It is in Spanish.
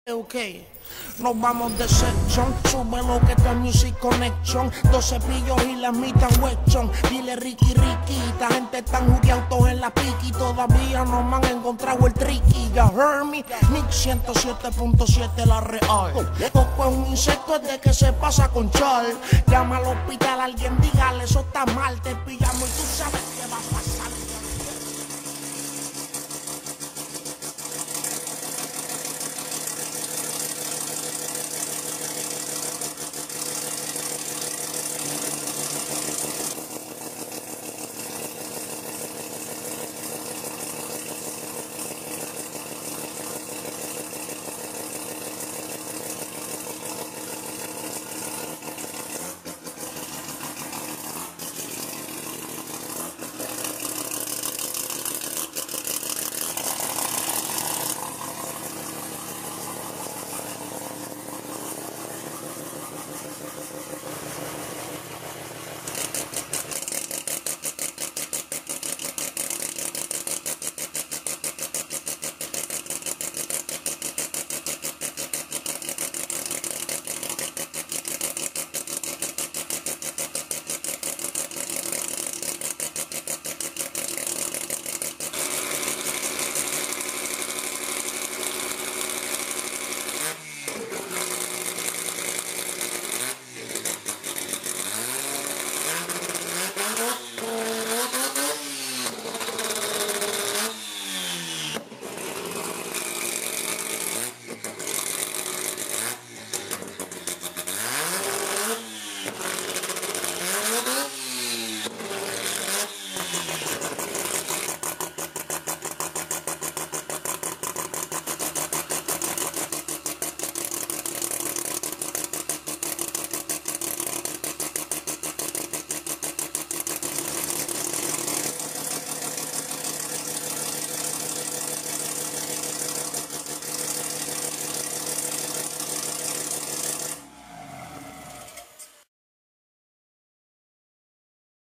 Ok, nos vamos de sección, súbelo que esto es Music Connection. 12 pillos y la mitad Weston. Dile Ricky, esta gente están jugueados todos en la piqui. Todavía no me han encontrado el tricky. Ya heard me, Mix 107.7 la real. Coco es un insecto desde que se pasa con Char. Llama al hospital, alguien dígale eso está mal. Te pillamos y tú sabes qué va a pasar.